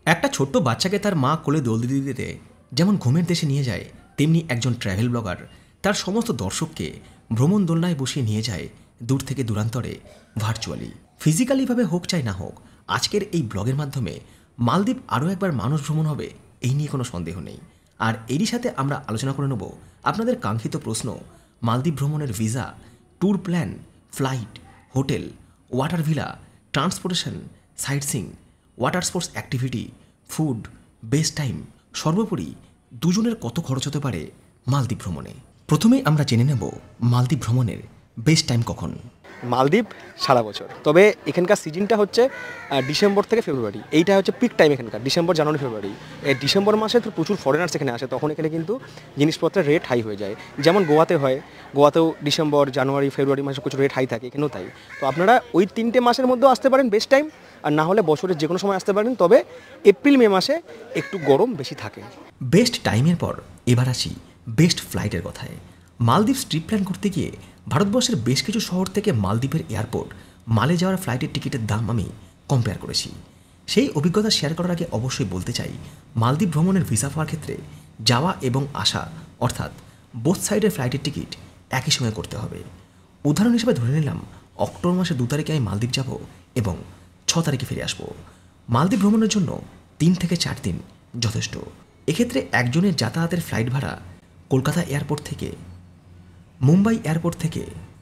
একটা ছোট্ট বাচ্চাকে তার মা কোলে দোল দিতে দিতে যেমন ঘুমের দেশে নিয়ে যায়, তেমনি একজন ট্র্যাভেল ব্লগার তার সমস্ত দর্শককে ভ্রমণ দোলনায় বসিয়ে নিয়ে যায় দূর থেকে দূরান্তরে, ভার্চুয়ালি। ফিজিক্যালিভাবে হোক চাই না হোক, আজকের এই ব্লগের মাধ্যমে মালদ্বীপ আরও একবার মানুষ ভ্রমণ হবে, এই নিয়ে কোনো সন্দেহ নেই। আর এরই সাথে আমরা আলোচনা করে নেব আপনাদের কাঙ্ক্ষিত প্রশ্ন, মালদ্বীপ ভ্রমণের visa, tour plan, flight, hotel, water villa, transportation, sightseeing, water sports activity, food, best time, সর্বোপরি দুজনের কত খরচ হতে পারে মালদ্বীপ ভ্রমণে। প্রথমেই আমরা জেনে নেব মালদ্বীপ ভ্রমণের বেস্ট টাইম কখন। মালদ্বীপ সারা বছর, তবে এখানকার সিজনটা হচ্ছে ডিসেম্বর থেকে ফেব্রুয়ারি। এইটা হচ্ছে পিক টাইম এখানকার, ডিসেম্বর, জানুয়ারি, ফেব্রুয়ারি। এই ডিসেম্বর মাসে তো প্রচুর ফরেনার্স এখানে আসে, তখন এখানে কিন্তু জিনিসপত্রের রেট হাই হয়ে যায়। যেমন গোয়াতে হয়, গোয়াতেও ডিসেম্বর, জানুয়ারি, ফেব্রুয়ারি মাসে প্রচুর রেট হাই থাকে, এখানেও তাই। তো আপনারা ওই 3টে মাসের মধ্যেও আসতে পারেন, বেস্ট টাইম। আর না হলে বছরের যে কোনো সময় আসতে পারেন, তবে এপ্রিল মে মাসে একটু গরম বেশি থাকে। বেস্ট টাইমের পর এবার আসি বেস্ট ফ্লাইটের কথায়। মালদ্বীপ ট্রিপ প্ল্যান করতে গিয়ে ভারতবর্ষের বেশ কিছু শহর থেকে মালদ্বীপের এয়ারপোর্ট মালে যাওয়ার ফ্লাইটের টিকিটের দাম আমি কম্পেয়ার করেছি। সেই অভিজ্ঞতা শেয়ার করার আগে অবশ্যই বলতে চাই, মালদ্বীপ ভ্রমণের ভিসা পাওয়ার ক্ষেত্রে যাওয়া এবং আসা অর্থাৎ বোথ সাইডের ফ্লাইটের টিকিট একই সঙ্গে করতে হবে। উদাহরণ হিসেবে ধরে নিলাম অক্টোবর মাসের 2 তারিখে আমি মালদ্বীপ যাব এবং 6 তারিখে ফিরে আসব। মালদ্বীপ ভ্রমণের জন্য 3 থেকে 4 দিন যথেষ্ট। এক্ষেত্রে একজনের যাতায়াতের ফ্লাইট ভাড়া কলকাতা এয়ারপোর্ট থেকে, মুম্বাই এয়ারপোর্ট থেকে,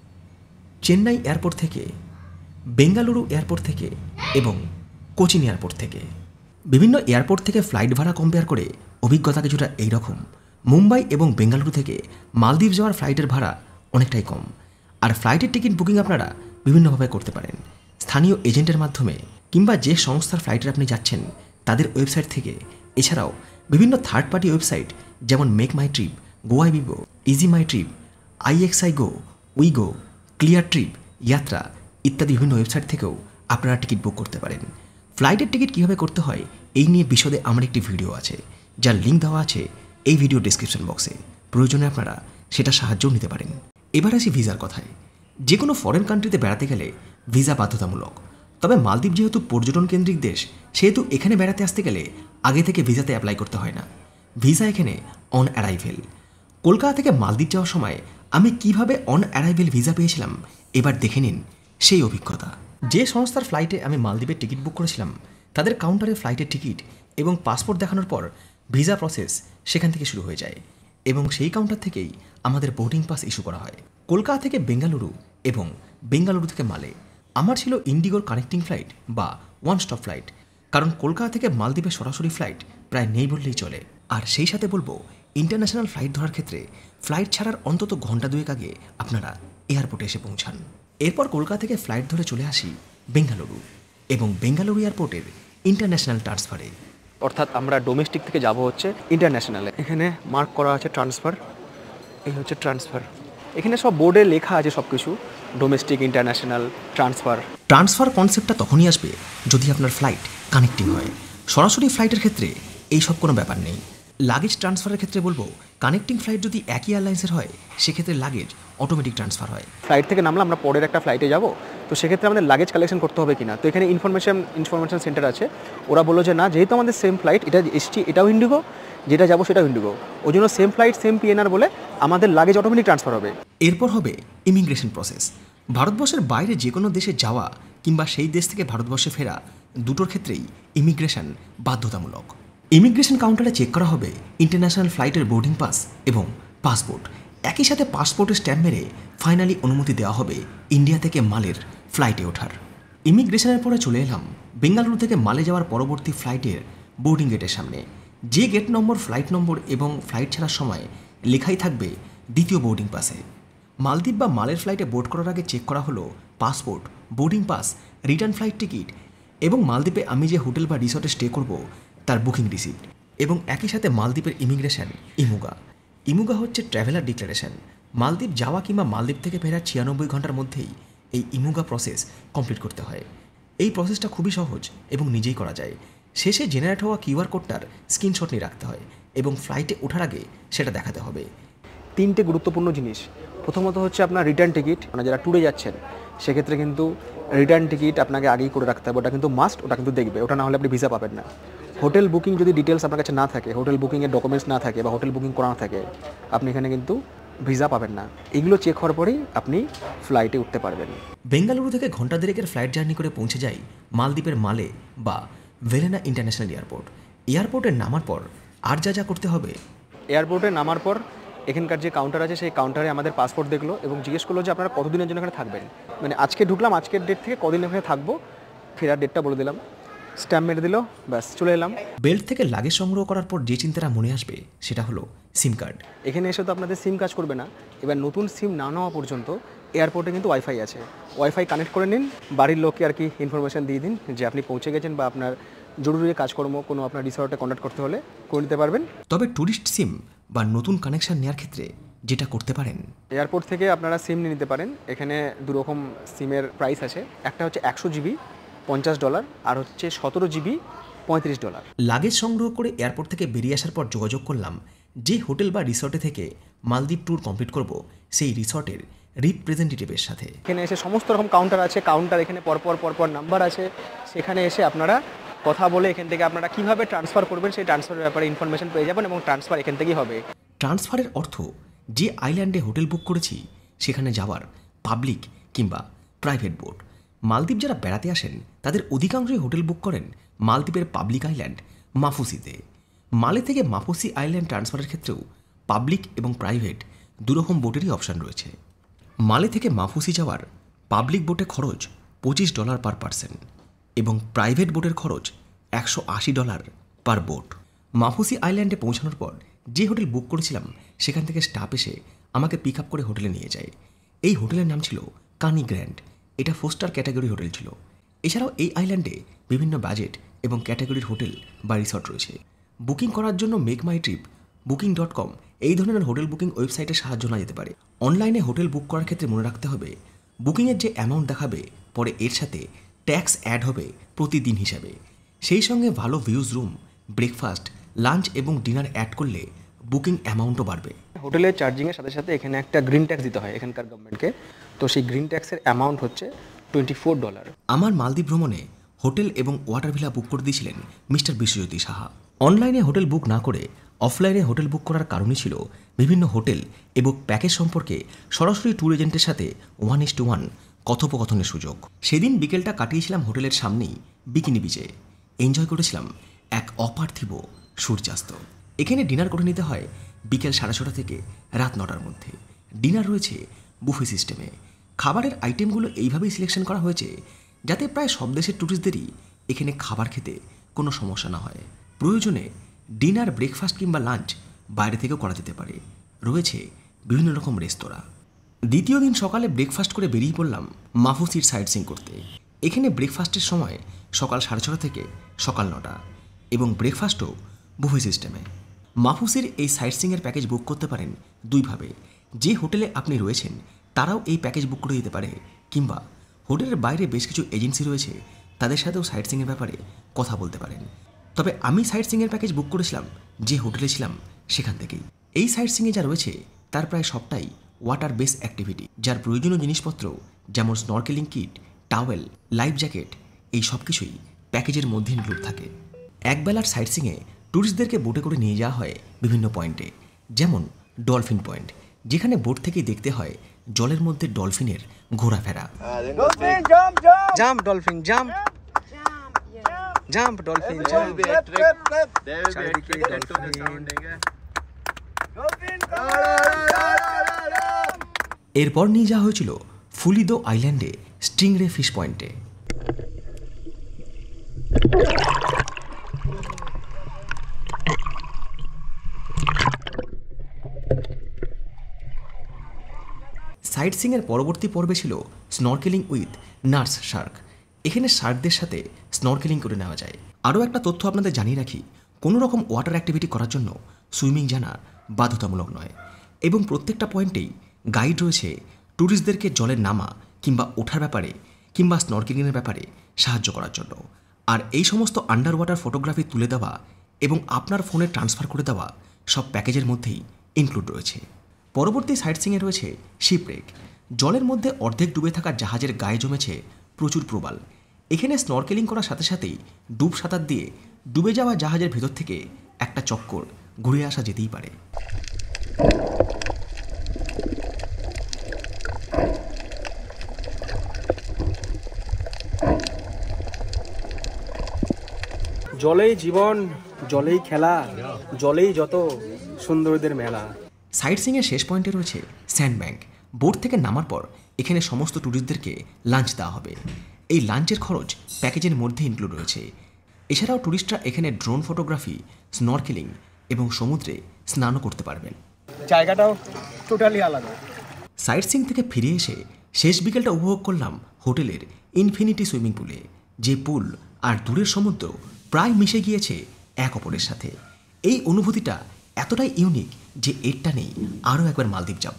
চেন্নাই এয়ারপোর্ট থেকে, বেঙ্গালুরু এয়ারপোর্ট থেকে এবং কোচিন এয়ারপোর্ট থেকে। বিভিন্ন এয়ারপোর্ট থেকে ফ্লাইট ভাড়া কম্পেয়ার করে অভিজ্ঞতা কিছুটা এইরকম। মুম্বাই এবং বেঙ্গালুরু থেকে মালদ্বীপ যাওয়ার ফ্লাইটের ভাড়া অনেকটাই কম। আর ফ্লাইটের টিকিট বুকিং আপনারা বিভিন্নভাবে করতে পারেন, স্থানীয় এজেন্টের মাধ্যমে কিংবা যে সংস্থার ফ্লাইটে আপনি যাচ্ছেন তাদের ওয়েবসাইট থেকে। এছাড়াও বিভিন্ন থার্ড পার্টি ওয়েবসাইট যেমন Make My Trip, Goibibo, Easy My Trip, ixigo, Wego, Clear Trip, Yatra ইত্যাদি বিভিন্ন ওয়েবসাইট থেকেও আপনারা টিকিট বুক করতে পারেন। ফ্লাইটের টিকিট কীভাবে করতে হয় এই নিয়ে বিশদে আমার একটি ভিডিও আছে, যার লিঙ্ক দেওয়া আছে এই ভিডিও ডিসক্রিপশন বক্সে। প্রয়োজনে আপনারা সেটা সাহায্য নিতে পারেন। এবার আসি ভিসার কথায়। যে কোনো ফরেন কান্ট্রিতে বেড়াতে গেলে ভিসা বাধ্যতামূলক। তবে মালদ্বীপ যেহেতু পর্যটন কেন্দ্রিক দেশ, সেহেতু এখানে বেড়াতে আসতে গেলে আগে থেকে ভিসাতে অ্যাপ্লাই করতে হয় না। ভিসা এখানে অন অ্যারাইভেল। কলকাতা থেকে মালদ্বীপ যাওয়ার সময় আমি কিভাবে অন অ্যারাইভেল ভিসা পেয়েছিলাম এবার দেখে নিন সেই অভিজ্ঞতা। যে সংস্থার ফ্লাইটে আমি মালদ্বীপের টিকিট বুক করেছিলাম তাদের কাউন্টারে ফ্লাইটের টিকিট এবং পাসপোর্ট দেখানোর পর ভিসা প্রসেস সেখান থেকে শুরু হয়ে যায় এবং সেই কাউন্টার থেকেই আমাদের বোর্ডিং পাস ইস্যু করা হয়। কলকাতা থেকে বেঙ্গালুরু এবং বেঙ্গালুরু থেকে মালে আমার ছিল ইন্ডিগোর কানেক্টিং ফ্লাইট বা ওয়ান স্টপ ফ্লাইট, কারণ কলকাতা থেকে মালদ্বীপের সরাসরি ফ্লাইট প্রায় নেই বললেই চলে। আর সেই সাথে বলবো, ইন্টারন্যাশনাল ফ্লাইট ধরার ক্ষেত্রে ফ্লাইট ছাড়ার অন্তত ঘন্টা 2 আগে আপনারা এয়ারপোর্টে এসে পৌঁছান। এরপর কলকাতা থেকে ফ্লাইট ধরে চলে আসি বেঙ্গালুরু এবং বেঙ্গালুরু এয়ারপোর্টের ইন্টারন্যাশনাল ট্রান্সফারে। অর্থাৎ আমরা ডোমেস্টিক থেকে যাব হচ্ছে ইন্টারন্যাশনালে। এখানে মার্ক করা আছে ট্রান্সফার, এই হচ্ছে ট্রান্সফার। এখানে সব বোর্ডে লেখা আছে সব কিছু, ডোমেস্টিক, ইন্টারন্যাশনাল, ট্রান্সফার। ট্রান্সফার কনসেপ্টটা তখনই আসবে যদি আপনার ফ্লাইট কানেক্টিং হয়। সরাসরি ফ্লাইটের ক্ষেত্রে এইসব কোনো ব্যাপার নেই। লাগেজ ট্রান্সফারের ক্ষেত্রে বলবো, কানেক্টিং ফ্লাইট যদি একই এয়ারলাইন্সের হয় সেক্ষেত্রে লাগেজ অটোমেটিক ট্রান্সফার হয়। ফ্লাইট থেকে নামলাম, আমরা পরের একটা ফ্লাইটে যাব, তো সেক্ষেত্রে আমাদের লাগেজ কালেকশন করতে হবে কিনা। তো এখানে ইনফরমেশন সেন্টার আছে, ওরা বললো যে না, যেহেতু আমাদের সেম ফ্লাইট, এটা এসটি, এটাও ইন্ডিগো, যেটা যাবো সেটাও ইন্ডিগো, ওই জন্য সেম ফ্লাইট সেম পিএনআর বলে আমাদের লাগেজ অটোমেটিক ট্রান্সফার হবে। এরপর হবে ইমিগ্রেশন প্রসেস। ভারতবর্ষের বাইরে যে কোনো দেশে যাওয়া কিংবা সেই দেশ থেকে ভারতবর্ষে ফেরা দুটোর ক্ষেত্রেই ইমিগ্রেশন বাধ্যতামূলক। ইমিগ্রেশন কাউন্টারে চেক করা হবে ইন্টারন্যাশনাল ফ্লাইটের বোর্ডিং পাস এবং পাসপোর্ট। একই সাথে পাসপোর্টের স্ট্যাম্প মেরে ফাইনালি অনুমতি দেওয়া হবে ইন্ডিয়া থেকে মালের ফ্লাইটে ওঠার। ইমিগ্রেশনের পরে চলে এলাম বেঙ্গালুরু থেকে মালে যাওয়ার পরবর্তী ফ্লাইটের বোর্ডিং গেটের সামনে। যে গেট নম্বর, ফ্লাইট নম্বর এবং ফ্লাইট ছাড়ার সময় লেখাই থাকবে দ্বিতীয় বোর্ডিং পাসে। মালদ্বীপ বা মালের ফ্লাইটে বোর্ড করার আগে চেক করা হলো passport, boarding pass, return flight ticket এবং মালদ্বীপে আমি যে হোটেল বা রিসর্টে স্টে করব তার বুকিং রিসিপ্ট। এবং একই সাথে মালদ্বীপের ইমিগ্রেশন ইমুগা হচ্ছে ট্র্যাভেলার ডিক্লারেশন। মালদ্বীপ যাওয়া কিংবা মালদ্বীপ থেকে ফেরার 96 ঘন্টার মধ্যেই এই ইমুগা প্রসেস কমপ্লিট করতে হয়। এই প্রসেসটা খুবই সহজ এবং নিজেই করা যায়। শেষে জেনারেট হওয়া কিউআর কোডটার স্ক্রিনশট নিয়ে রাখতে হয় এবং ফ্লাইটে ওঠার আগে সেটা দেখাতে হবে। 3টে গুরুত্বপূর্ণ জিনিস। প্রথমত হচ্ছে আপনার রিটার্ন টিকিট, মানে যারা ট্যুরে যাচ্ছেন সেক্ষেত্রে কিন্তু রিটার্ন টিকিট আপনাকে আগেই করে রাখতে হবে, ওটা কিন্তু মাস্ট, ওটা কিন্তু দেখবে, ওটা না হলে আপনি ভিসা পাবেন না। হোটেল বুকিং যদি ডিটেলস আপনার কাছে না থাকে, হোটেল বুকিংয়ের ডকুমেন্টস না থাকে বা হোটেল বুকিং করা না থাকে, আপনি এখানে কিন্তু ভিসা পাবেন না। এগুলো চেক হওয়ার পরেই আপনি ফ্লাইটে উঠতে পারবেন। বেঙ্গালুরু থেকে ঘন্টা দেড়েকের ফ্লাইট জার্নি করে পৌঁছে যাই মালদ্বীপের মালে বা ভেলেনা ইন্টারন্যাশনাল এয়ারপোর্ট। এয়ারপোর্টে নামার পর আর যা যা করতে হবে, এয়ারপোর্টে নামার পর এখানকার যে কাউন্টার আছে সেই কাউন্টারে আমাদের পাসপোর্ট দেখলো এবং জিজ্ঞেস করলো যে আপনারা কতদিনের জন্য এখানে থাকবেন। মানে আজকে ঢুকলাম, আজকের ডেট থেকে কদিন এখানে থাকবো, ফেরার ডেটটা বলে দিলাম, স্ট্যাম্প মেরে দিল, ব্যাস চলে এলাম। বেল্ট থেকে লাগেজ সংগ্রহ করার পর যে চিন্তাটা মনে আসবে সেটা হলো সিম কার্ড। এখানে এসে তো আপনাদের সিম কাজ করবে না, এবার নতুন সিম না নেওয়া পর্যন্ত এয়ারপোর্টে কিন্তু ওয়াইফাই আছে, ওয়াইফাই কানেক্ট করে নিন, বাড়ির লোককে আর কি ইনফরমেশান দিয়ে দিন যে আপনি পৌঁছে গেছেন বা আপনার জরুরি কাজকর্ম কোনো আপনার রিসর্টে কন্ট্যাক্ট করতে হলে করে নিতে পারবেন। তবে ট্যুরিস্ট সিম বা নতুন কানেকশন নেওয়ার ক্ষেত্রে যেটা করতে পারেন, এয়ারপোর্ট থেকে আপনারা সিম নিয়ে নিতে পারেন। এখানে দুরকম সিমের প্রাইস আছে, একটা হচ্ছে 100 জিবি $50 আর হচ্ছে 17 জিবি $35। লাগেজ সংগ্রহ করে এয়ারপোর্ট থেকে বেরিয়ে আসার পর যোগাযোগ করলাম যে হোটেল বা রিসর্টে থেকে মালদ্বীপ ট্যুর কমপ্লিট করব সেই রিসর্টের রিপ্রেজেন্টেটিভের সাথে। এখানে এসে সমস্ত রকম কাউন্টার আছে, কাউন্টার এখানে পরপর নাম্বার আছে, সেখানে এসে আপনারা কথা বলে এখান থেকে আপনারা কীভাবে ট্রান্সফার করবেন সেই ট্রান্সফারের ব্যাপারে ইনফরমেশন পেয়ে যাবেন এবং ট্রান্সফার এখান থেকেই হবে। ট্রান্সফারের অর্থ যে আইল্যান্ডে হোটেল বুক করেছি সেখানে যাওয়ার পাবলিক কিংবা প্রাইভেট বোট। মালদ্বীপ যারা বেড়াতে আসেন তাদের অধিকাংশই হোটেল বুক করেন মালদ্বীপের পাবলিক আইল্যান্ড মাফুসিতে। মালে থেকে মাফুসি আইল্যান্ড ট্রান্সফারের ক্ষেত্রেও পাবলিক এবং প্রাইভেট দুরকম বোটেরই অপশান রয়েছে। মালে থেকে মাফুসি যাওয়ার পাবলিক বোটে খরচ $25 পার পারসন এবং প্রাইভেট বোটের খরচ $180 পার বোট। মাফুসি আইল্যান্ডে পৌঁছানোর পর যে হোটেল বুক করেছিলাম সেখান থেকে স্টাফ এসে আমাকে পিক আপ করে হোটেলে নিয়ে যায়। এই হোটেলের নাম ছিল কানি গ্র্যান্ড, এটা 4 স্টার ক্যাটাগরি হোটেল ছিল। এছাড়াও এই আইল্যান্ডে বিভিন্ন বাজেট এবং ক্যাটাগরির হোটেল বা রিসর্ট রয়েছে। বুকিং করার জন্য মেক মাই ট্রিপ, booking.com এই ধরনের হোটেল বুকিং ওয়েবসাইটে সাহায্য না যেতে পারে। অনলাইনে হোটেল বুক করার ক্ষেত্রে মনে রাখতে হবে বুকিংয়ের যে অ্যামাউন্ট দেখাবে পরে এর সাথে ট্যাক্স অ্যাড হবে প্রতিদিন হিসাবে। সেই সঙ্গে ভালো ভিউজ রুম, ব্রেকফাস্ট, লাঞ্চ এবং ডিনার অ্যাড করলে বুকিং অ্যামাউন্টও বাড়বে। হোটেলের চার্জিংয়ের সাথে সাথে এখানে একটা গ্রিন ট্যাক্স দিতে হয় এখানকার গভর্নমেন্টকে, তো সেই গ্রিন ট্যাক্সের অ্যামাউন্ট হচ্ছে $24। আমার মালদ্বীপ ভ্রমণে হোটেল এবং ওয়াটার ভিলা বুক করে দিয়েছিলেন মিস্টার বিশ্বজ্যোতি সাহা। অনলাইনে হোটেল বুক না করে অফলাইনে হোটেল বুক করার কারণই ছিল বিভিন্ন হোটেল এবং প্যাকেজ সম্পর্কে সরাসরি ট্যুর এজেন্টের সাথে 1:1 কথোপকথনের সুযোগ। সেদিন বিকেলটা কাটিয়েছিলাম হোটেলের সামনেই বিকিনি বিচে। এনজয় করেছিলাম এক অপার্থিব সূর্যাস্ত। এখানে ডিনার করে নিতে হয় বিকেল 6:30 থেকে রাত 9টার মধ্যে। ডিনার রয়েছে বুফে সিস্টেমে। খাবারের আইটেমগুলো এইভাবেই সিলেকশন করা হয়েছে যাতে প্রায় সব দেশের ট্যুরিস্টদেরই এখানে খাবার খেতে কোনো সমস্যা না হয়। প্রয়োজনে ডিনার, ব্রেকফাস্ট কিংবা লাঞ্চ বাইরে থেকেও করা যেতে পারে। রয়েছে বিভিন্ন রকম রেস্তোরাঁ। দ্বিতীয় দিন সকালে ব্রেকফাস্ট করে বেরিয়ে পড়লাম মাফুসির সাইট সিইং করতে। এখানে ব্রেকফাস্টের সময় সকাল 6:30 থেকে সকাল 9টা এবং ব্রেকফাস্টও বুফে সিস্টেমে। মাফুসির এই সাইট সিইংয়ের প্যাকেজ বুক করতে পারেন দুইভাবে। যে হোটেলে আপনি রয়েছেন তারাও এই প্যাকেজ বুক করে দিতে পারে, কিংবা হোটেলের বাইরে বেশ কিছু এজেন্সি রয়েছে তাদের সাথেও সাইট সিইংয়ের ব্যাপারে কথা বলতে পারেন। তবে আমি সাইট সিইংয়ের প্যাকেজ বুক করেছিলাম যে হোটেলে ছিলাম সেখান থেকেই। এই সাইট সিইংয়ে যা রয়েছে তার প্রায় সবটাই ওয়াটার বেস অ্যাক্টিভিটি, যার প্রয়োজনীয় জিনিসপত্র যেমন snorkelling kit, towel, life jacket এই সব কিছুই প্যাকেজের মধ্যে ইনক্লুড থাকে। একবেলার সাইট সিইংয়ে ট্যুরিস্টদেরকে বোটে করে নিয়ে যাওয়া হয় বিভিন্ন পয়েন্টে, যেমন ডলফিন পয়েন্ট, যেখানে বোট থেকেই দেখতে হয় জলের মধ্যে ডলফিনের ঘোরাফেরা। Jump dolphin, jump jump dolphin, jump. এরপর নিয়ে যাওয়া হয়েছিল ফুলিদো আইল্যান্ডে স্টিংরে ফিশ পয়েন্টে। সাইট সিইংয়ের পরবর্তী পর্বে ছিল স্নরকেলিং উইথ নার্স শার্ক। এখানে শার্কদের সাথে স্নরকেলিং করে নেওয়া যায়। আরও একটা তথ্য আপনাদের জানিয়ে রাখি, কোনো রকম ওয়াটার অ্যাক্টিভিটি করার জন্য সুইমিং জানা বাধ্যতামূলক নয় এবং প্রত্যেকটা পয়েন্টেই গাইড রয়েছে ট্যুরিস্টদেরকে জলের নামা কিংবা ওঠার ব্যাপারে কিংবা স্নরকেলিংয়ের ব্যাপারে সাহায্য করার জন্য। আর এই সমস্ত আন্ডার ওয়াটার ফটোগ্রাফি তুলে দেওয়া এবং আপনার ফোনে ট্রান্সফার করে দেওয়া সব প্যাকেজের মধ্যেই ইনক্লুড রয়েছে। পরবর্তী সাইট সিইংয়ে রয়েছে শিপরেক। জলের মধ্যে অর্ধেক ডুবে থাকা জাহাজের গায়ে জমেছে প্রচুর প্রবাল। এখানে স্নরকেলিং করার সাথে সাথেই ডুব সাঁতার দিয়ে ডুবে যাওয়া জাহাজের ভেতর থেকে একটা চক্কর ঘুরে আসা যেতেই পারে। জলেই জীবন, জলেই খেলা, জলেই যত সুন্দরীদের মেলা। সাইট সিংয়ের শেষ পয়েন্টে রয়েছে স্যান্ডব্যাংক। বোট থেকে নামার পর এখানে সমস্ত ট্যুরিস্টদেরকে লাঞ্চ দেওয়া হবে। এই লাঞ্চের খরচ প্যাকেজের মধ্যে ইনক্লুড রয়েছে। এছাড়াও ট্যুরিস্টরা এখানে ড্রোন ফটোগ্রাফি, স্নরকেলিং এবং সমুদ্রে স্নানও করতে পারবেন। জায়গাটাও টোটালি আলাদা। সাইট সিং থেকে ফিরে এসে শেষ বিকেলটা উপভোগ করলাম হোটেলের ইনফিনিটি সুইমিং পুলে, যে পুল আর দূরের সমুদ্র প্রায় মিশে গিয়েছে এক অপরের সাথে। এই অনুভূতিটা এতটাই ইউনিক যে এরটা নেই আরও একবার মালদ্বীপ যাব।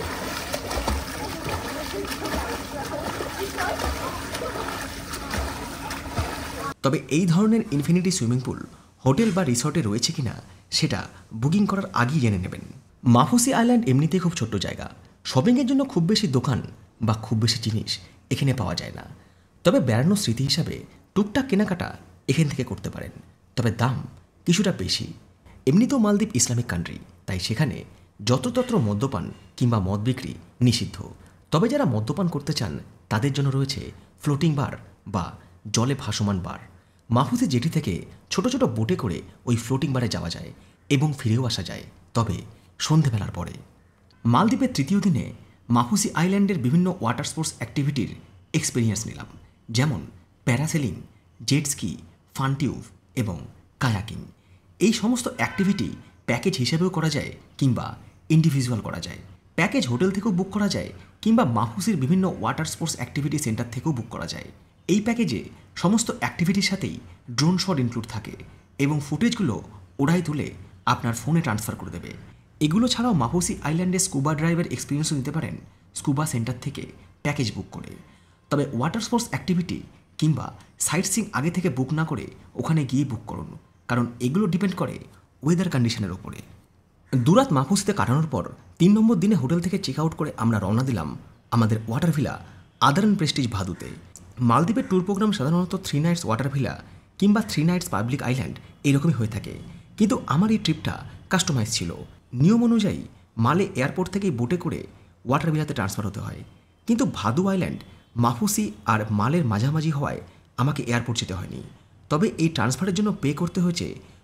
তবে এই ধরনের ইনফিনিটি সুইমিং পুল হোটেল বা রিসর্টে রয়েছে কিনা সেটা বুকিং করার আগেই জেনে নেবেন। মাফুসি আইল্যান্ড এমনিতেই খুব ছোট্ট জায়গা। শপিংয়ের জন্য খুব বেশি দোকান বা খুব বেশি জিনিস এখানে পাওয়া যায় না। তবে বেড়ানোর স্মৃতি হিসাবে টুকটাক কেনাকাটা এখান থেকে করতে পারেন। তবে দাম কিছুটা বেশি। এমনিতেও মালদ্বীপ ইসলামিক কান্ট্রি, তাই সেখানে যত্রতত্র মদ্যপান কিংবা মদ বিক্রি নিষিদ্ধ। তবে যারা মদ্যপান করতে চান তাদের জন্য রয়েছে ফ্লোটিং বার বা জলে ভাসমান বার। মাফুসি জেটি থেকে ছোট ছোট বোটে করে ওই ফ্লোটিং বারে যাওয়া যায় এবং ফিরেও আসা যায়, তবে সন্ধেবেলার পরে। মালদ্বীপের তৃতীয় দিনে মাফুসি আইল্যান্ডের বিভিন্ন ওয়াটার স্পোর্টস অ্যাক্টিভিটির এক্সপিরিয়েন্স নিলাম, যেমন parasailing, jet ski, fun tube এবং কায়াকিং। এই সমস্ত অ্যাক্টিভিটি প্যাকেজ হিসেবেও করা যায় কিংবা ইন্ডিভিজুয়াল করা যায়। প্যাকেজ হোটেল থেকেও বুক করা যায় কিংবা মাফুসির বিভিন্ন ওয়াটার স্পোর্টস অ্যাক্টিভিটি সেন্টার থেকেও বুক করা যায়। এই প্যাকেজে সমস্ত অ্যাক্টিভিটির সাথেই ড্রোন শট ইনক্লুড থাকে এবং ফুটেজগুলো ওরাই তুলে আপনার ফোনে ট্রান্সফার করে দেবে। এগুলো ছাড়াও মাফুসি আইল্যান্ডে স্কুবা ড্রাইভের এক্সপিরিয়েন্সও নিতে পারেন স্কুবা সেন্টার থেকে প্যাকেজ বুক করে। তবে ওয়াটার স্পোর্টস অ্যাক্টিভিটি কিংবা সাইট সিং আগে থেকে বুক না করে ওখানে গিয়ে বুক করুন, কারণ এগুলো ডিপেন্ড করে ওয়েদার কন্ডিশনের ওপরে। দুরাত মাফুসিতে কাটানোর পর 3 নম্বর দিনে হোটেল থেকে চেক আউট করে আমরা রওনা দিলাম আমাদের ওয়াটার ভিলা আদারন প্রেস্টিজ ভাদুতে। মালদ্বীপের ট্যুর প্রোগ্রাম সাধারণত 3 নাইটস ওয়াটার ভিলা কিংবা 3 নাইটস পাবলিক আইল্যান্ড এরকমই হয়ে থাকে, কিন্তু আমার এই ট্রিপটা কাস্টমাইজ ছিল। নিয়ম অনুযায়ী মালে এয়ারপোর্ট থেকেই বোটে করে ওয়াটার ভিলাতে ট্রান্সফার হতে হয়, কিন্তু ভাদু আইল্যান্ড মাফুসি আর মালের মাঝামাঝি হওয়ায় আমাকে এয়ারপোর্ট যেতে হয়নি। তবে এই ট্রান্সফারের জন্য পে করতে হয়েছে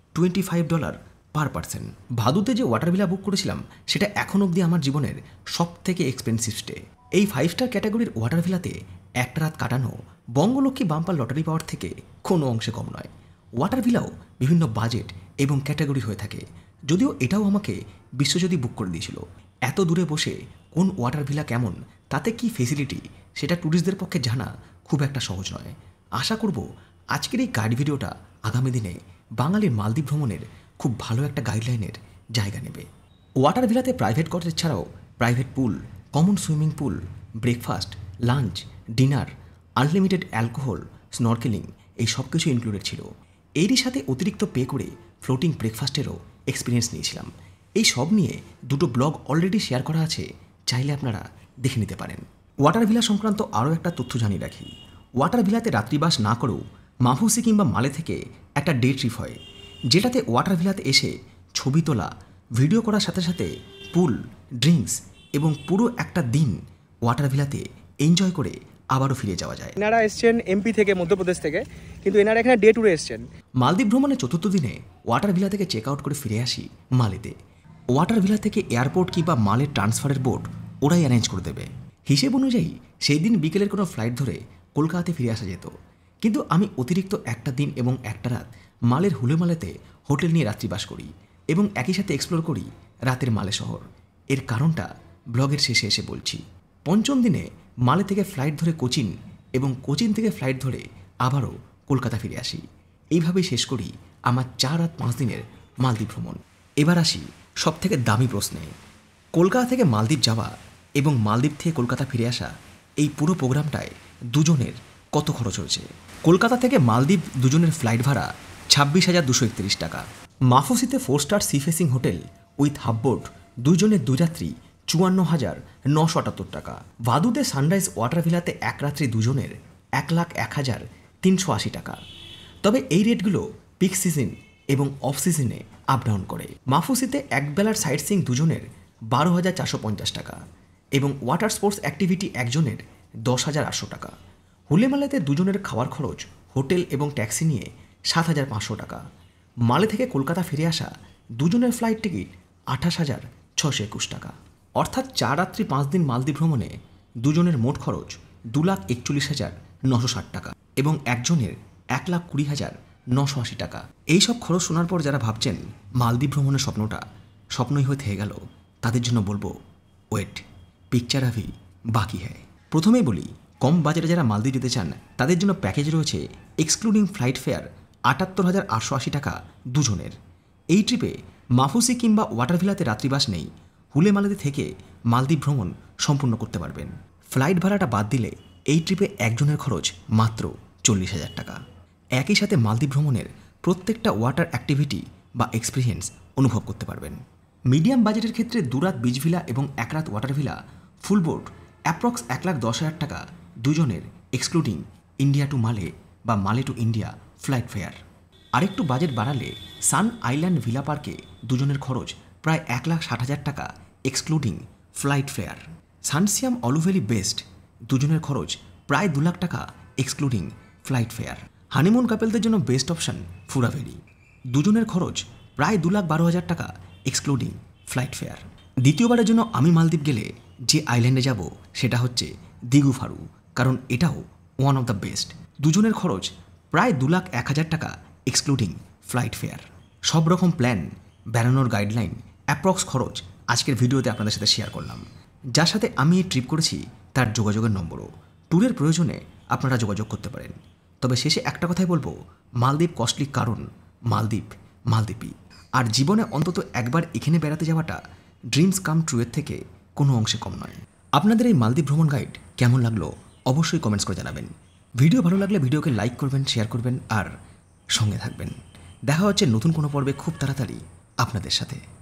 $25 পার পারসন। ভাদুতে যে ওয়াটার ভিলা বুক করেছিলাম সেটা এখন অবধি আমার জীবনের সব থেকে এক্সপেন্সিভ স্টে। এই 5 স্টার ক্যাটাগরির ওয়াটার ভিলাতে একটা রাত কাটানো বঙ্গলক্ষ্মী বাম্পার লটারি পাওয়ার থেকে কোনো অংশে কম নয়। ওয়াটার ভিলাও বিভিন্ন বাজেট এবং ক্যাটাগরি হয়ে থাকে, যদিও এটাও আমাকে বিশ্বজ্যোতি বুক করে দিয়েছিল। এত দূরে বসে কোন ওয়াটার ভিলা কেমন, তাতে কি ফেসিলিটি, সেটা ট্যুরিস্টদের পক্ষে জানা খুব একটা সহজ নয়। আশা করব আজকের এই গাইড ভিডিওটা আগামী দিনে বাঙালির মালদ্বীপ ভ্রমণের খুব ভালো একটা গাইডলাইনের জায়গা নেবে। ওয়াটার ভিলাতে প্রাইভেট কটেজ ছাড়াও private pool, common swimming pool, breakfast, lunch, dinner, unlimited alcohol, snorkelling এই সব কিছু ইনক্লুডেড ছিল। এরই সাথে অতিরিক্ত পে করে ফ্লোটিং ব্রেকফাস্টেরও এক্সপিরিয়েন্স নিয়েছিলাম। এই সব নিয়ে 2টো ব্লগ অলরেডি শেয়ার করা আছে, চাইলে আপনারা দেখে নিতে পারেন। ওয়াটার ভিলা সংক্রান্ত আরও একটা তথ্য জানিয়ে রাখি। ওয়াটার ভিলাতে রাত্রিবাস না করেও মাফুসি কিংবা মালে থেকে একটা ডে ট্রিপ হয়, যেটাতে ওয়াটার ভিলাতে এসে ছবি তোলা, ভিডিও করার সাথে সাথে পুল, ড্রিঙ্কস এবং পুরো একটা দিন ওয়াটার ভিলাতে এনজয় করে আবারও ফিরে যাওয়া যায়। এনারা এসছেন এমপি থেকে, মধ্যপ্রদেশ থেকে, কিন্তু এনারা এখানে ডে ট্যুরে এসছেন। মালদ্বীপ ভ্রমণের 4র্থ দিনে ওয়াটার ভিলা থেকে চেক আউট করে ফিরে আসি মালেতে। ওয়াটার ভিলা থেকে এয়ারপোর্ট কিংবা মালের ট্রান্সফারের বোট ওরাই অ্যারেঞ্জ করে দেবে। হিসেব অনুযায়ী সেই দিন বিকেলের কোনো ফ্লাইট ধরে কলকাতাতে ফিরে আসা যেত, কিন্তু আমি অতিরিক্ত একটা দিন এবং একটা রাত মালের হুলেমালেতে হোটেল নিয়ে রাত্রিবাস করি এবং একই সাথে এক্সপ্লোর করি রাতের মালে শহর। এর কারণটা ব্লগের শেষে এসে বলছি। 5ম দিনে মালে থেকে ফ্লাইট ধরে কোচিন এবং কোচিন থেকে ফ্লাইট ধরে আবারও কলকাতা ফিরে আসি। এইভাবেই শেষ করি আমার 4 রাত 5 দিনের মালদ্বীপ ভ্রমণ। এবার আসি সবথেকে দামি প্রশ্নে। কলকাতা থেকে মালদ্বীপ যাওয়া এবং মালদ্বীপ থেকে কলকাতা ফিরে আসা এই পুরো প্রোগ্রামটায় দুজনের কত খরচ হয়েছে? কলকাতা থেকে মালদ্বীপ দুজনের ফ্লাইট ভাড়া 26,231 টাকা। মাফুসিতে 4 star sea facing hotel with half board দুজনের দুযাত্রী 54,978 টাকা। ভাদুতে সানরাইজ ওয়াটার ভিলাতে এক রাত্রি দুজনের 1,01,380 টাকা। তবে এই রেটগুলো পিক সিজন এবং অফ সিজনে আপ ডাউন করে। মাফুসিতে একবেলার সাইট সিইং দুজনের 12,450 টাকা এবং ওয়াটার স্পোর্টস অ্যাক্টিভিটি একজনের 10,800 টাকা। হুলেমালাতে দুজনের খাওয়ার খরচ, হোটেল এবং ট্যাক্সি নিয়ে 7,500 টাকা। মালে থেকে কলকাতা ফিরে আসা দুজনের ফ্লাইট টিকিট 28,621 টাকা। অর্থাৎ 4 রাত্রি 5 দিন মালদ্বীপ ভ্রমণে দুজনের মোট খরচ 2,41,960 টাকা এবং একজনের 1,20,980 টাকা। এই সব খরচ শোনার পর যারা ভাবছেন মালদ্বীপ ভ্রমণের স্বপ্নই হয়ে থেকে গেল, তাদের জন্য বলবো ওয়েট, পিকচার আভি বাকি হ্যায়। প্রথমেই বলি, কম বাজেটে যারা মালদ্বীপ যেতে চান তাদের জন্য প্যাকেজ রয়েছে এক্সক্লুডিং ফ্লাইট ফেয়ার 78,880 টাকা দুজনের। এই ট্রিপে মাফুসি কিংবা ওয়াটারভিলাতে রাত্রিবাস নেই। হুলেমালাতে থেকে মালদ্বীপ ভ্রমণ সম্পূর্ণ করতে পারবেন। ফ্লাইট ভাড়াটা বাদ দিলে এই ট্রিপে একজনের খরচ মাত্র 40,000 টাকা। একই সাথে মালদ্বীপ ভ্রমণের প্রত্যেকটা ওয়াটার অ্যাক্টিভিটি বা এক্সপিরিয়েন্স অনুভব করতে পারবেন। মিডিয়াম বাজেটের ক্ষেত্রে 2 রাত বিচ ভিলা এবং 1 রাত water villa full board approx 1,10,000 টাকা দুজনের, এক্সক্লুডিং ইন্ডিয়া টু মালে বা Male to India flight fare. আরেকটু বাজেট বাড়ালে সান আইল্যান্ড ভিলা পার্কে দুজনের খরচ প্রায় 1,60,000 টাকা excluding flight fare. Sun Siyam Olhuveli best দুজনের খরচ প্রায় 2 লাখ টাকা এক্সক্লুডিং ফ্লাইট ফেয়ার। হানিমুন কাপেলদের জন্য বেস্ট অপশন ফুরাভেলি, দুজনের খরচ প্রায় 2,12,000 টাকা এক্সক্লুডিং ফ্লাইট ফেয়ার। দ্বিতীয়বারের জন্য আমি মালদ্বীপ গেলে যে আইল্যান্ডে যাব সেটা হচ্ছে দিঘু ফারু, কারণ এটাও ওয়ান অফ দ্য বেস্ট। দুজনের খরচ প্রায় 2,01,000 টাকা এক্সক্লুডিং ফ্লাইট ফেয়ার। সব রকম প্ল্যান, বেড়ানোর গাইডলাইন, অ্যাপ্রক্স খরচ আজকের ভিডিওতে আপনাদের সাথে শেয়ার করলাম। যার সাথে আমি এই ট্রিপ করেছি তার যোগাযোগের নম্বরও, ট্যুরের প্রয়োজনে আপনারা যোগাযোগ করতে পারেন। তবে শেষে একটা কথাই বলবো, মালদ্বীপ কস্টলি কারণ মালদ্বীপই। আর জীবনে অন্তত একবার এখানে বেড়াতে যাওয়াটা ড্রিমস কাম ট্রুয়ের থেকে কোনো অংশে কম নয়। আপনাদের এই মালদ্বীপ ভ্রমণ গাইড কেমন লাগলো অবশ্যই কমেন্টস করে জানাবেন। ভিডিও ভালো লাগলে ভিডিওকে লাইক করবেন, শেয়ার করবেন আর সঙ্গে থাকবেন। দেখা হচ্ছে নতুন কোনো পর্বে খুব তাড়াতাড়ি আপনাদের সাথে।